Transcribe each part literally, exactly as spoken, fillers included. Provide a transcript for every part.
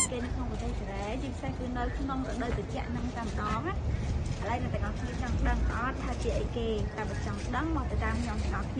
គេនៅក្នុងប្រទេសកូរ៉េជាពិសេសគឺនៅក្នុងរដូវត្រជាក់ហ្នឹងតែម្ដងណាឥឡូវនៅតែគាត់ចង់ដឹងអត់ថាជាអីគេតែបើចង់ដឹងមកទៅតាមខ្ញុំទាំងអស់គ្នា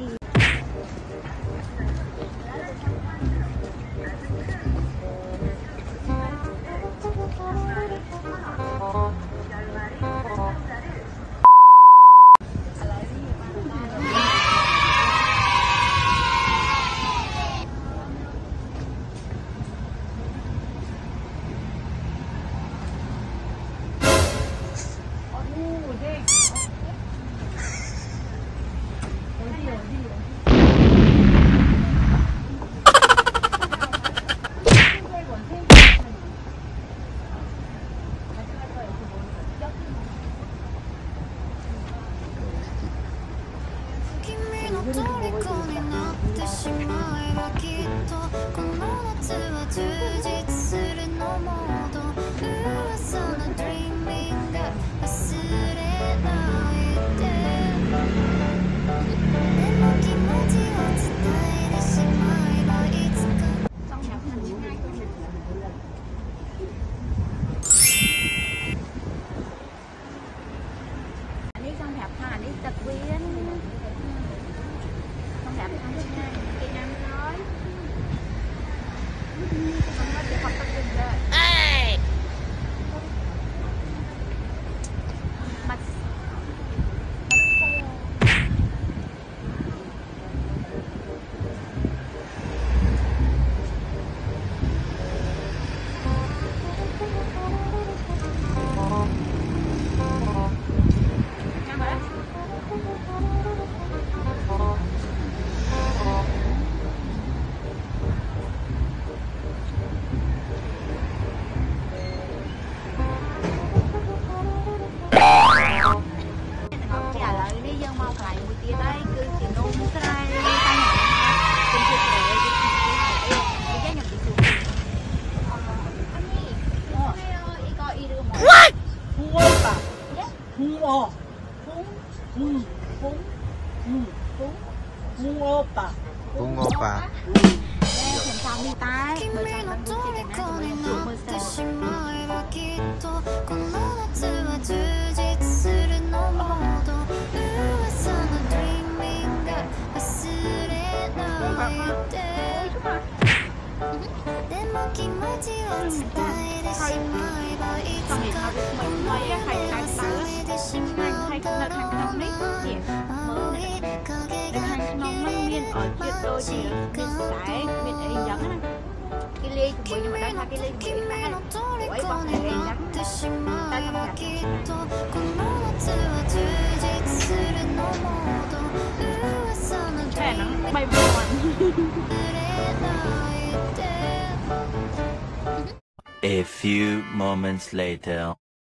A few moments later.